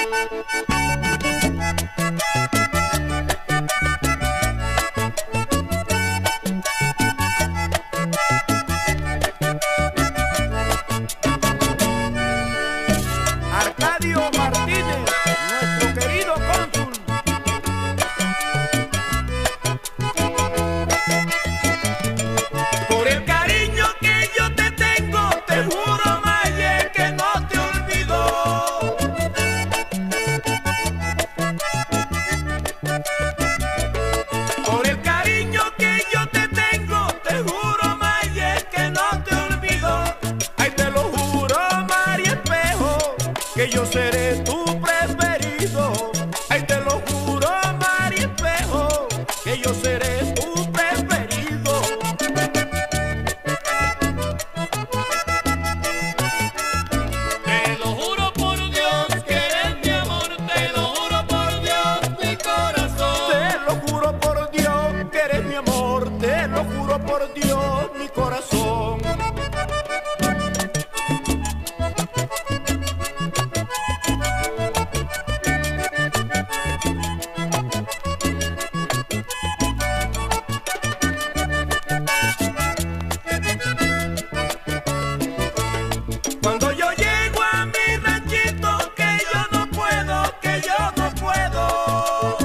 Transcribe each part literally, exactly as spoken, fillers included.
Arcadio Martínez, nuestro querido cónsul. Por el cariño que yo te tengo, te juro, Maye, que no te olvido. Por el cariño que yo te tengo, te juro, Maye, que no te olvido. Ay, te lo juro, María Espejo, que yo seré tu preferido. Ay, te lo juro, María Espejo, que yo seré tu preferido. Te lo juro por Dios que eres mi amor, te lo juro por Dios mi corazón. Te lo juro por Dios que eres mi amor, te lo juro por Dios mi corazón. Cuando yo llego a mi ranchito, que yo no puedo, que yo no puedo.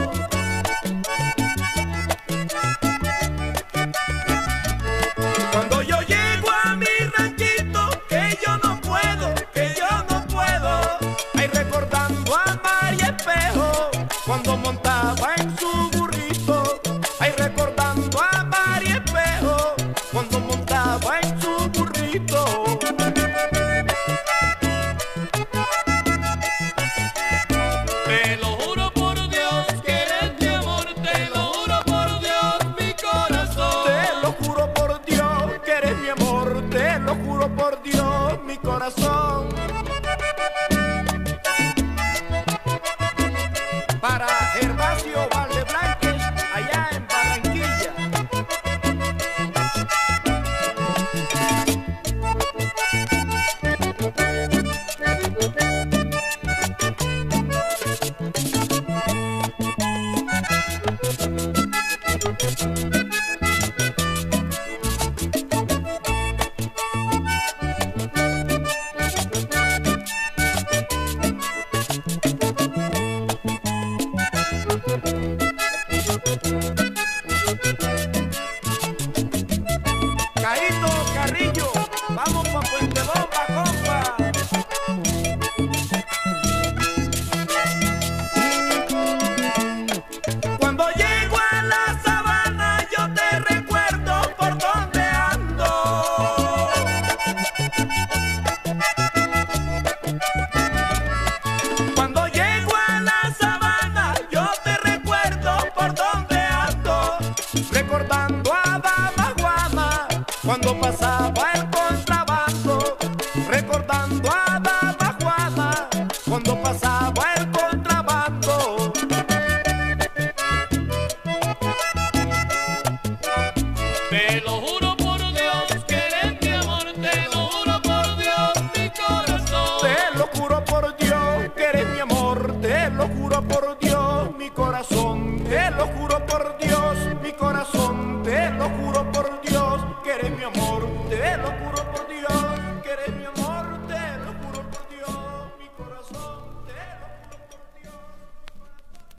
Cuando yo llego a mi ranchito, que yo no puedo, que yo no puedo. Ay, recordando a María Espejo, cuando montaba en su burrito. Ay, recordando a María Espejo, cuando montaba en su burrito. Te lo juro por Dios que eres mi amor, te lo juro por Dios mi corazón. Te lo juro por Dios que eres mi amor, te lo juro por Dios mi corazón. Para Gervasio Valdeblanques, allá en Barranquilla. Caíto Carrillo, vamos pa' Puente Bomba, compa. Cuando llego a la sabana, yo te recuerdo por dónde ando. Cuando llego a la sabana, yo te recuerdo por dónde ando. Recordando a Dama Juana, cuando pasaba el contrabando. Recordando a Dama Juana, cuando pasaba el contrabando. Te lo juro por Dios que eres mi amor, te lo juro por Dios mi corazón. Te lo juro por Dios